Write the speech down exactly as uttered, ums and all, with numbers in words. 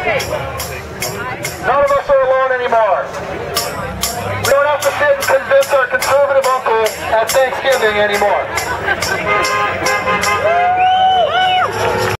None of us are alone anymore. We don't have to sit and convince our conservative uncle at Thanksgiving anymore.